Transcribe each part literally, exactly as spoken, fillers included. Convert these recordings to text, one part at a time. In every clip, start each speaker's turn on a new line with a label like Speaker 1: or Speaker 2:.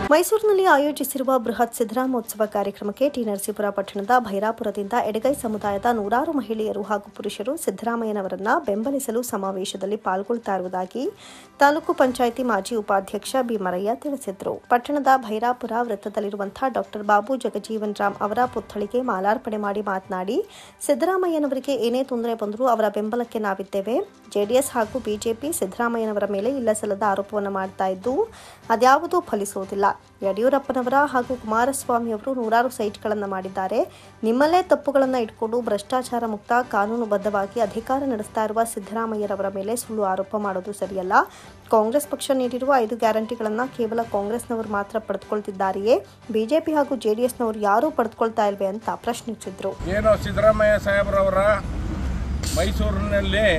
Speaker 1: ಮೈಸೂರಿನಲ್ಲಿ ಆಯೋಜಿಸಿರುವ ಬೃಹತ್ ಸಿದ್ದರಾಮೋತ್ಸವ ಕಾರ್ಯಕ್ರಮಕ್ಕೆ ಟಿ ನರಸೀಪುರ ಪಟ್ಟಣದ ಭೈರಾಪುರದಿಂದ ಎಡಗೈ ಸಮುದಾಯದ ನೂರಾರು ಮಹಿಳೆಯರು ಹಾಗೂ ಪುರುಷರು ಸಿದ್ದರಾಮಯ್ಯನವರನ್ನ ಬೆಂಬಲಿಸಲು ಸಮಾವೇಶದಲ್ಲಿ ಪಾಲ್ಗೊಳ್ಳುತ್ತಾ ಇರುವುದಾಗಿ ತಾಲೂಕು ಪಂಚಾಯಿತಿ ಮಾಜಿ ಉಪಾಧ್ಯಕ್ಷ ಬಿ ಮರಯ್ಯ ತಿಳಿಸಿದರು. ಪಟ್ಟಣದ ಭೈರಾಪುರ ವೃತ್ತದಲ್ಲಿರುವಂತಹ ಡಾಕ್ಟರ್ ಬಾಬು ಜಗಜೀವನ್ ರಾಮ್ ಅವರ ಪುತ್ಥಳಿಗೆ ಮಾಲಾರ್ಪಣೆ ಮಾಡಿ ಮಾತನಾಡಿ, ಸಿದ್ದರಾಮಯ್ಯನವರಿಗೆ ಏನೇ ತೊಂದರೆ ಬಂದರೂ ಅವರ ಬೆಂಬಲಕ್ಕೆ ನಾವಿದ್ದೇವೆ. ಜೆಡಿಎಸ್ ಹಾಗೂ ಬಿಜೆಪಿ ಸಿದ್ದರಾಮಯ್ಯನವರ ಮೇಲೆ ಇಲ್ಲಸಲ್ಲದ ಆರೋಪವನ್ನು ಮಾಡ್ತಾ ಇದ್ದು ಅದ್ಯಾವುದೂ ಫಲಿಸುವುದಿಲ್ಲ. ಯಡಿಯೂರಪ್ಪನವರ ಹಾಗೂ ಕುಮಾರಸ್ವಾಮಿ ಅವರು ನೂರಾರು ಸೈಟ್ಗಳನ್ನು ಮಾಡಿದ್ದಾರೆ. ನಿಮ್ಮಲ್ಲೇ ತಪ್ಪುಗಳನ್ನು ಇಟ್ಕೊಂಡು ಭ್ರಷ್ಟಾಚಾರ ಮುಕ್ತ ಕಾನೂನುಬದ್ಧವಾಗಿ ಅಧಿಕಾರ ನಡೆಸ್ತಾ ಇರುವ ಸಿದ್ದರಾಮಯ್ಯರವರ ಮೇಲೆ ಸುಳ್ಳು ಆರೋಪ ಮಾಡೋದು ಸರಿಯಲ್ಲ. ಕಾಂಗ್ರೆಸ್ ಪಕ್ಷ ನೀಡಿರುವ ಐದು ಗ್ಯಾರಂಟಿಗಳನ್ನು ಕೇವಲ ಕಾಂಗ್ರೆಸ್ನವರು ಮಾತ್ರ ಪಡೆದುಕೊಳ್ತಿದ್ದಾರೆಯೇ? ಬಿಜೆಪಿ ಹಾಗೂ ಜೆಡಿಎಸ್ನವರು ಯಾರೂ ಪಡೆದುಕೊಳ್ತಾ ಇಲ್ವೇ ಅಂತ ಪ್ರಶ್ನಿಸಿದ್ರು.
Speaker 2: ಏನು ಸಿದ್ದರಾಮಯ್ಯ ಸಾಹೇಬ್ರವರ ಮೈಸೂರಿನಲ್ಲಿ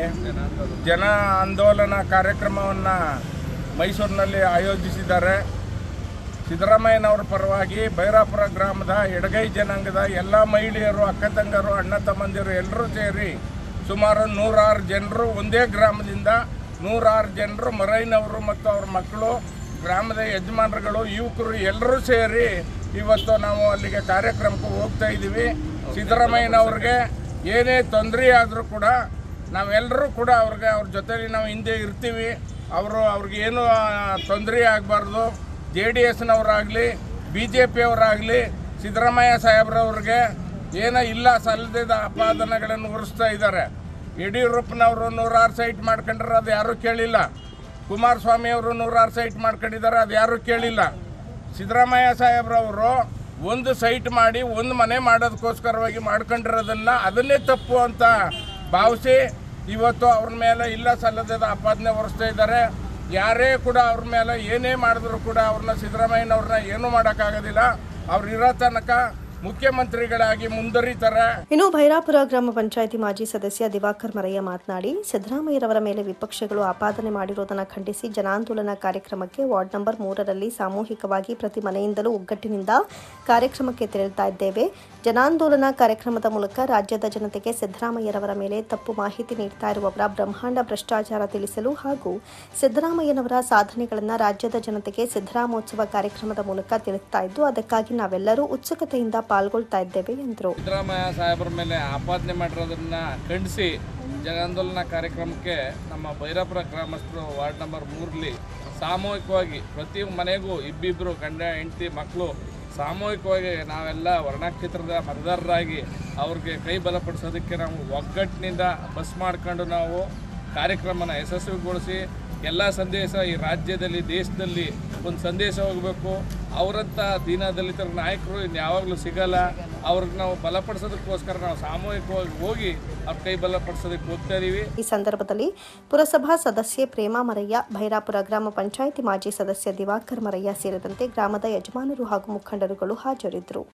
Speaker 2: ಜನ ಆಂದೋಲನ ಕಾರ್ಯಕ್ರಮವನ್ನು ಮೈಸೂರಿನಲ್ಲಿ ಆಯೋಜಿಸಿದ್ದಾರೆ. ಸಿದ್ದರಾಮಯ್ಯನವರ ಪರವಾಗಿ ಭೈರಾಪುರ ಗ್ರಾಮದ ಎಡಗೈ ಜನಾಂಗದ ಎಲ್ಲ ಮಹಿಳೆಯರು, ಅಕ್ಕ ತಂಗರು, ಅಣ್ಣ ತಮ್ಮಂದಿರು ಎಲ್ಲರೂ ಸೇರಿ ಸುಮಾರು ನೂರಾರು ಜನರು, ಒಂದೇ ಗ್ರಾಮದಿಂದ ನೂರಾರು ಜನರು, ಮರೈನವರು ಮತ್ತು ಅವ್ರ ಮಕ್ಕಳು, ಗ್ರಾಮದ ಯಜಮಾನರುಗಳು, ಯುವಕರು ಎಲ್ಲರೂ ಸೇರಿ ಇವತ್ತು ನಾವು ಅಲ್ಲಿಗೆ ಕಾರ್ಯಕ್ರಮಕ್ಕೆ ಹೋಗ್ತಾ ಇದ್ದೀವಿ. ಸಿದ್ದರಾಮಯ್ಯನವ್ರಿಗೆ ಏನೇ ತೊಂದರೆ ಆದರೂ ಕೂಡ ನಾವೆಲ್ಲರೂ ಕೂಡ ಅವ್ರಿಗೆ ಅವ್ರ ಜೊತೆಲಿ ನಾವು ಹಿಂದೆ ಇರ್ತೀವಿ. ಅವರು ಅವ್ರಿಗೇನು ತೊಂದರೆ ಆಗಬಾರ್ದು. ಜೆ ಡಿ ಎಸ್ನವರಾಗಲಿ ಬಿ ಜೆ ಪಿಯವರಾಗಲಿ ಸಿದ್ದರಾಮಯ್ಯ ಸಾಹೇಬ್ರವ್ರಿಗೆ ಏನೋ ಇಲ್ಲ ಸಲ್ಲದ ಅಪಾದನೆಗಳನ್ನು ಹೊರಿಸ್ತಾ ಇದ್ದಾರೆ. ಯಡಿಯೂರಪ್ಪನವರು ನೂರಾರು ಸೈಟ್ ಮಾಡ್ಕೊಂಡ್ರೆ ಅದು ಯಾರೂ ಕೇಳಿಲ್ಲ. ಕುಮಾರಸ್ವಾಮಿ ಅವರು ನೂರಾರು ಸೈಟ್ ಮಾಡ್ಕೊಂಡಿದ್ದಾರೆ, ಅದು ಯಾರೂ ಕೇಳಿಲ್ಲ. ಸಿದ್ದರಾಮಯ್ಯ ಸಾಹೇಬ್ರವರು ಒಂದು ಸೈಟ್ ಮಾಡಿ ಒಂದು ಮನೆ ಮಾಡೋದಕ್ಕೋಸ್ಕರವಾಗಿ ಮಾಡ್ಕೊಂಡಿರೋದನ್ನು ಅದನ್ನೇ ತಪ್ಪು ಅಂತ ಭಾವಿಸಿ ಇವತ್ತು ಅವ್ರ ಮೇಲೆ ಇಲ್ಲ ಸಲ್ಲದ ಆಪಾದನೆ ಹೊರಿಸ್ತಾ ಇದ್ದಾರೆ. ಯಾರೇ ಕೂಡ ಅವ್ರ ಮೇಲೆ ಏನೇ ಮಾಡಿದ್ರು ಕೂಡ ಅವ್ರನ್ನ ಸಿದ್ದರಾಮಯ್ಯನವ್ರನ್ನ ಏನೂ ಮಾಡೋಕ್ಕಾಗೋದಿಲ್ಲ. ಅವ್ರು ಇರೋ ತನಕ ಮುಖ್ಯಮಂತ್ರಿಗಳಾಗಿ ಮುಂದುವರಿತಾರೆ.
Speaker 1: ಇನ್ನು ಭೈರಾಪುರ ಗ್ರಾಮ ಪಂಚಾಯಿತಿ ಮಾಜಿ ಸದಸ್ಯ ದಿವಾಕರ್ ಮರಯ್ಯ ಮಾತನಾಡಿ, ಸಿದ್ದರಾಮಯ್ಯರವರ ಮೇಲೆ ವಿಪಕ್ಷಗಳು ಆಪಾದನೆ ಮಾಡಿರುವುದನ್ನು ಖಂಡಿಸಿ ಜನಾಂದೋಲನ ಕಾರ್ಯಕ್ರಮಕ್ಕೆ ವಾರ್ಡ್ ನಂಬರ್ ಮೂರರಲ್ಲಿ ಸಾಮೂಹಿಕವಾಗಿ ಪ್ರತಿ ಮನೆಯಿಂದಲೂ ಒಗ್ಗಟ್ಟಿನಿಂದ ಕಾರ್ಯಕ್ರಮಕ್ಕೆ ತೆರಳುತ್ತಾ ಇದ್ದೇವೆ. ಜನಾಂದೋಲನ ಕಾರ್ಯಕ್ರಮದ ಮೂಲಕ ರಾಜ್ಯದ ಜನತೆಗೆ ಸಿದ್ದರಾಮಯ್ಯರವರ ಮೇಲೆ ತಪ್ಪು ಮಾಹಿತಿ ನೀಡ್ತಾ ಇರುವವರ ಬ್ರಹ್ಮಾಂಡ ಭ್ರಷ್ಟಾಚಾರ ತಿಳಿಸಲು ಹಾಗೂ ಸಿದ್ದರಾಮಯ್ಯನವರ ಸಾಧನೆಗಳನ್ನು ರಾಜ್ಯದ ಜನತೆಗೆ ಸಿದ್ದರಾಮೋತ್ಸವ ಕಾರ್ಯಕ್ರಮದ ಮೂಲಕ ತಿಳಿಸ್ತಾ ಇದ್ದು ಅದಕ್ಕಾಗಿ ನಾವೆಲ್ಲರೂ ಉತ್ಸುಕತೆಯಿಂದ ಪಾಲ್ಗೊಳ್ತಾ ಇದ್ದೇವೆ ಎಂದರು.
Speaker 3: ಸಿದ್ದರಾಮಯ್ಯ ಸಾಹೇಬರ ಮೇಲೆ ಆಪಾದನೆ ಮಾಡಿರೋದನ್ನ ಖಂಡಿಸಿ ಜನಾಂದೋಲನ ಕಾರ್ಯಕ್ರಮಕ್ಕೆ ನಮ್ಮ ಭೈರಾಪುರ ಗ್ರಾಮಸ್ಥರು ವಾರ್ಡ್ ನಂಬರ್ ಮೂರರಲ್ಲಿ ಸಾಮೂಹಿಕವಾಗಿ ಪ್ರತಿ ಮನೆಗೂ ಇಬ್ಬಿಬ್ಬರು ಗಂಡ ಹೆಂಡತಿ ಮಕ್ಕಳು ಸಾಮೂಹಿಕವಾಗಿ ನಾವೆಲ್ಲ ವರ್ಣಕ್ಷೇತ್ರದ ಮತದಾರರಾಗಿ ಅವ್ರಿಗೆ ಕೈ ಬಲಪಡಿಸೋದಕ್ಕೆ ನಾವು ಒಗ್ಗಟ್ಟಿನಿಂದ ಬಸ್ ಮಾಡ್ಕೊಂಡು ನಾವು ಕಾರ್ಯಕ್ರಮನ ಯಶಸ್ವಿಗೊಳಿಸಿ ಎಲ್ಲ ಸಂದೇಶ ಈ ರಾಜ್ಯದಲ್ಲಿ ದೇಶದಲ್ಲಿ ಒಂದು ಸಂದೇಶ ಹೋಗಬೇಕು. ಅವರಂಥ ದೀನದಲಿತರ ನಾಯಕರು ಇನ್ನು ಯಾವಾಗಲೂ ಸಿಗಲ್ಲ. ಅವ್ರಿಗೆ ನಾವು ಬಲಪಡಿಸೋದಕ್ಕೋಸ್ಕರ ನಾವು ಸಾಮೂಹಿಕವಾಗಿ ಹೋಗಿ ಅವ್ರ ಕೈ ಬಲಪಡಿಸೋದಕ್ಕೆ ಹೋಗ್ತಾ ಇದೀವಿ.
Speaker 1: ಈ ಸಂದರ್ಭದಲ್ಲಿ ಪುರಸಭಾ ಸದಸ್ಯೆ ಪ್ರೇಮಾ ಮರಯ್ಯ, ಭೈರಾಪುರ ಗ್ರಾಮ ಪಂಚಾಯಿತಿ ಮಾಜಿ ಸದಸ್ಯ ದಿವಾಕರ್ ಮರಯ್ಯ ಸೇರಿದಂತೆ ಗ್ರಾಮದ ಯಜಮಾನರು ಹಾಗೂ ಮುಖಂಡರುಗಳು ಹಾಜರಿದ್ದರು.